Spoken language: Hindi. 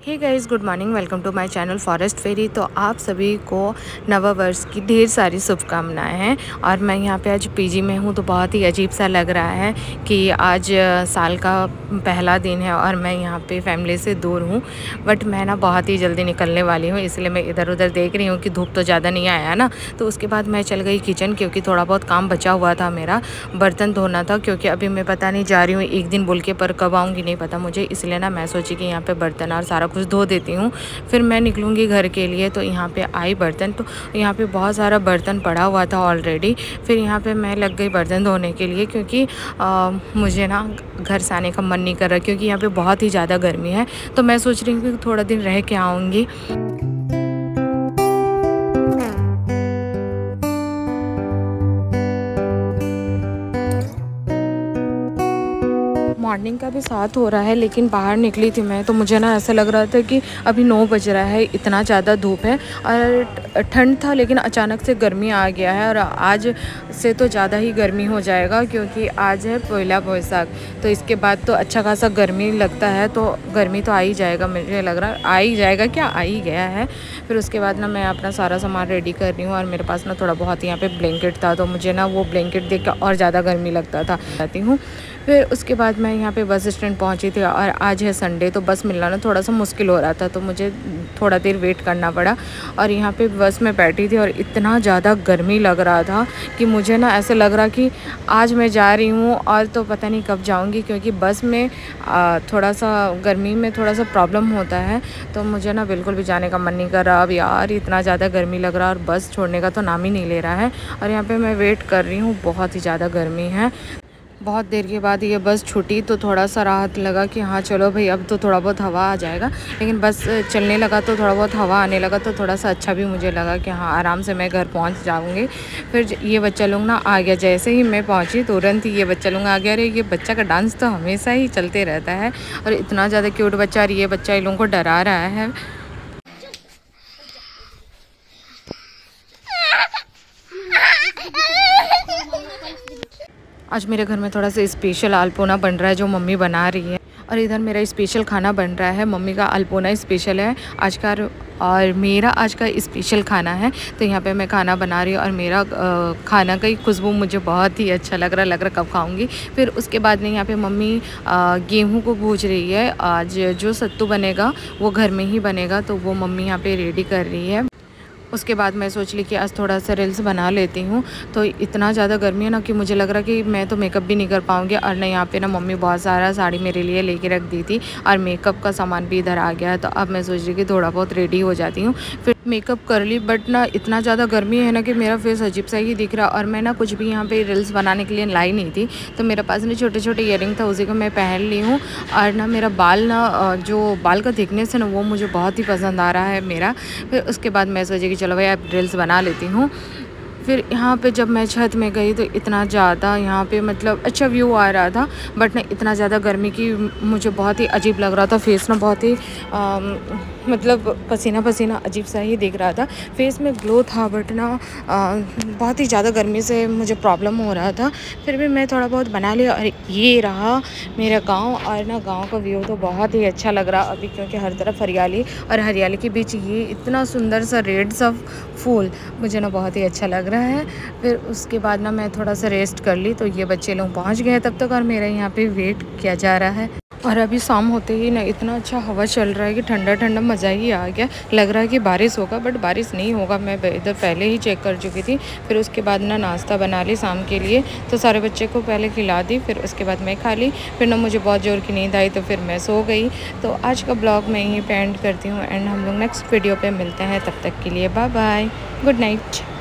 Hey guys, good morning. Welcome to my channel forest fairy. तो आप सभी को नववर्ष की ढेर सारी शुभकामनाएं हैं। और मैं यहाँ पे आज पीजी में हूँ तो बहुत ही अजीब सा लग रहा है कि आज साल का पहला दिन है और मैं यहाँ पे फैमिली से दूर हूँ। बट मैं ना बहुत ही जल्दी निकलने वाली हूँ, इसलिए मैं इधर उधर देख रही हूँ कि धूप तो ज़्यादा नहीं आया ना। तो उसके बाद मैं चल गई किचन, क्योंकि थोड़ा बहुत काम बचा हुआ था, मेरा बर्तन धोना था। क्योंकि अभी मैं पता नहीं जा रही हूँ एक दिन बोल के, पर कब आऊँगी नहीं पता मुझे। इसलिए ना मैं सोची कि यहाँ पर बर्तन और सारा कुछ धो देती हूँ, फिर मैं निकलूँगी घर के लिए। तो यहाँ पे आई बर्तन, तो यहाँ पे बहुत सारा बर्तन पड़ा हुआ था ऑलरेडी। फिर यहाँ पे मैं लग गई बर्तन धोने के लिए, क्योंकि मुझे ना घर से आने का मन नहीं कर रहा, क्योंकि यहाँ पे बहुत ही ज़्यादा गर्मी है। तो मैं सोच रही हूँ कि थोड़ा दिन रह के आऊँगी। मॉर्निंग का भी 7 हो रहा है, लेकिन बाहर निकली थी मैं तो मुझे ना ऐसा लग रहा था कि अभी 9 बज रहा है, इतना ज़्यादा धूप है। और ठंड था, लेकिन अचानक से गर्मी आ गया है। और आज से तो ज़्यादा ही गर्मी हो जाएगा, क्योंकि आज है पहला बैसाख। तो इसके बाद तो अच्छा खासा गर्मी लगता है, तो गर्मी तो आ ही जाएगा, मुझे लग रहा है आ ही जाएगा, क्या आ ही गया है। फिर उसके बाद ना मैं अपना सारा सामान रेडी कर रही हूँ। और मेरे पास ना थोड़ा बहुत यहाँ पे ब्लैंकेट था, तो मुझे ना वो ब्लैंकेट देख के और ज़्यादा गर्मी लगता था। जाती हूँ। फिर उसके बाद मैं यहाँ पे बस स्टैंड पहुँची थी, और आज है संडे, तो बस मिलना ना थोड़ा सा मुश्किल हो रहा था, तो मुझे थोड़ा देर वेट करना पड़ा। और यहाँ पे बस में बैठी थी और इतना ज़्यादा गर्मी लग रहा था कि मुझे ना ऐसे लग रहा कि आज मैं जा रही हूँ और तो पता नहीं कब जाऊँगी, क्योंकि बस में थोड़ा सा गर्मी में थोड़ा सा प्रॉब्लम होता है। तो मुझे ना बिल्कुल भी जाने का मन नहीं कर रहा अब यार, इतना ज़्यादा गर्मी लग रहा है और बस छोड़ने का तो नाम ही नहीं ले रहा है। और यहाँ पर मैं वेट कर रही हूँ, बहुत ही ज़्यादा गर्मी है। बहुत देर के बाद ये बस छूटी तो थोड़ा सा राहत लगा कि हाँ चलो भाई, अब तो थोड़ा बहुत हवा आ जाएगा। लेकिन बस चलने लगा तो थोड़ा बहुत हवा आने लगा, तो थोड़ा सा अच्छा भी मुझे लगा कि हाँ आराम से मैं घर पहुंच जाऊंगी। फिर ये बच्चा लोग ना आ गया, जैसे ही मैं पहुंची तुरंत ही ये बच्चा लोग आ गया। अरे ये बच्चा का डांस तो हमेशा ही चलते रहता है, और इतना ज़्यादा क्यूट बच्चा। और ये बच्चा इन लोगों को डरा रहा है। आज मेरे घर में थोड़ा सा स्पेशल आलपोना बन रहा है, जो मम्मी बना रही है। और इधर मेरा स्पेशल खाना बन रहा है, मम्मी का आलपोना स्पेशल है आज का, और मेरा आज का स्पेशल खाना है। तो यहाँ पे मैं खाना बना रही हूँ, और मेरा खाना का ही खुशबू मुझे बहुत ही अच्छा लग रहा कब खाऊंगी। फिर उसके बाद में यहाँ पे मम्मी गेहूं को भूज रही है। आज जो सत्तू बनेगा वो घर में ही बनेगा, तो वो मम्मी यहाँ पे रेडी कर रही है। उसके बाद मैं सोच ली कि आज थोड़ा सा रील्स बना लेती हूँ। तो इतना ज़्यादा गर्मी है ना कि मुझे लग रहा कि मैं तो मेकअप भी नहीं कर पाऊँगी। और ना यहाँ पे ना मम्मी बहुत सारा साड़ी मेरे लिए लेके रख दी थी, और मेकअप का सामान भी इधर आ गया है। तो अब मैं सोच रही कि थोड़ा बहुत रेडी हो जाती हूँ, फिर मेकअप कर ली। बट ना इतना ज़्यादा गर्मी है ना कि मेरा फेस अजीब सा ही दिख रहा। और मैं ना कुछ भी यहाँ पे रील्स बनाने के लिए लाई नहीं थी, तो मेरे पास ना छोटे छोटे ईयरिंग था, उसी को मैं पहन ली हूँ। और ना मेरा बाल ना जो बाल का थिकनेस है ना, वो मुझे बहुत ही पसंद आ रहा है मेरा। फिर उसके बाद मैं सोची कि चलो भाई अब रील्स बना लेती हूँ। फिर यहाँ पे जब मैं छत में गई तो इतना ज़्यादा यहाँ पे मतलब अच्छा व्यू आ रहा था, बट ना इतना ज़्यादा गर्मी की मुझे बहुत ही अजीब लग रहा था। फेस ना बहुत ही मतलब पसीना पसीना अजीब सा ही दिख रहा था। फेस में ग्लो था, बट ना बहुत ही ज़्यादा गर्मी से मुझे प्रॉब्लम हो रहा था। फिर भी मैं थोड़ा बहुत बना लिया। और ये रहा मेरा गाँव, और ना गाँव का व्यू तो बहुत ही अच्छा लग रहा अभी, क्योंकि हर तरफ हरियाली, और हरियाली के बीच ये इतना सुंदर सा रेड सा फूल मुझे ना बहुत ही अच्छा लग रहा है। फिर उसके बाद ना मैं थोड़ा सा रेस्ट कर ली, तो ये बच्चे लोग पहुंच गए तब तक, और मेरा यहाँ पे वेट किया जा रहा है। और अभी शाम होते ही ना इतना अच्छा हवा चल रहा है कि ठंडा ठंडा मज़ा ही आ गया। लग रहा है कि बारिश होगा, बट बारिश नहीं होगा, मैं इधर पहले ही चेक कर चुकी थी। फिर उसके बाद ना नाश्ता बना ली शाम के लिए, तो सारे बच्चे को पहले खिला दी। फिर उसके बाद मैं खा ली। फिर ना मुझे बहुत ज़ोर की नींद आई, तो फिर मैं सो गई। तो आज का ब्लॉग मैं यहीं पे एंड करती हूँ, एंड हम लोग नेक्स्ट वीडियो पर मिलते हैं। तब तक के लिए बाय बाय, गुड नाइट।